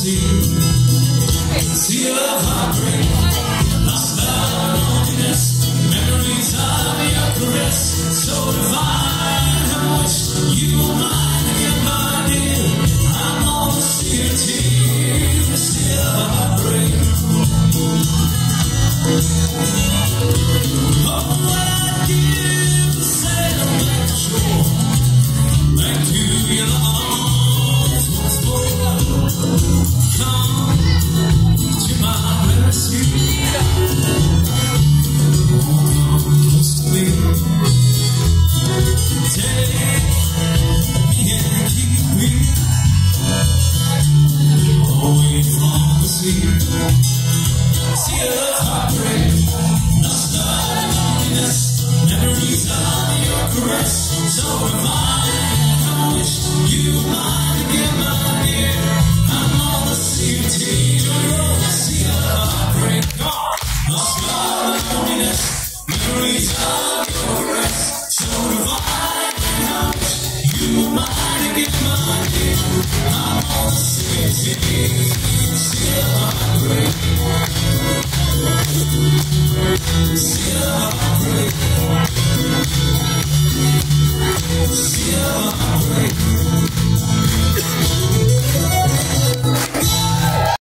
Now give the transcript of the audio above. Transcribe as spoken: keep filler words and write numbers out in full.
sea, sea of heartbreak, lost love, loneliness, memories of your caress, so divine. I wish you were mine again, my dear. I'm on the sea of tears, the sea of heartbreak. Oh, what I'd give to sail back to shore, back to your arms once more. Come to my rescue, come close to me, take me and keep me away from the sea, sea of heartbreak, lost love, loneliness, memories of your caress, so divine. I wish you were mine again, my dear. I'm on the sea of tears, the sea of heartbreak. Lost love, loneliness, memories of your caress, so divine. I wish you were mine again, my dear. I'm on the sea of tears, the sea of heartbreak.